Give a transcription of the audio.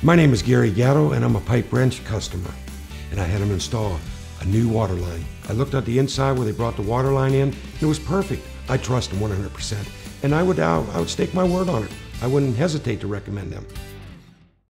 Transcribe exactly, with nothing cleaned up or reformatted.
My name is Gary Gatto, and I'm a pipe wrench customer. And I had them install a new water line. I looked at the inside where they brought the water line in. It was perfect. I trust them one hundred percent. And I would, uh, I would stake my word on it. I wouldn't hesitate to recommend them.